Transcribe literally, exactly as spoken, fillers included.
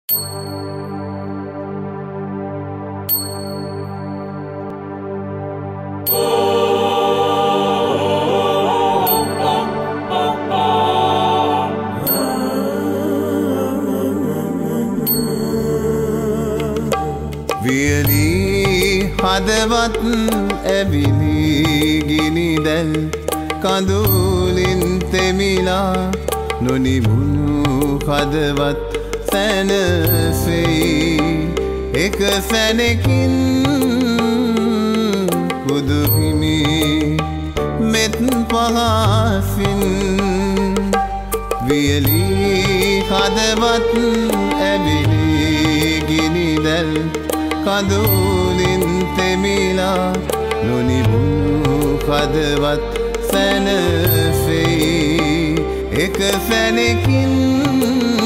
වියලි හදවත් ඇවිලි ගිනිදැල් කඳුලින් තෙමිලා නොනිමුණු හදවත් සැනසෙයි එක සැනකින් බුදුහිමි මෙත් පහසින් වියලි හදවත් ඇවිලි ගිනිදැල් කඳුලින් තෙමිලා නොනිමුණු හදවත් සැනසෙයි එක සැනකින්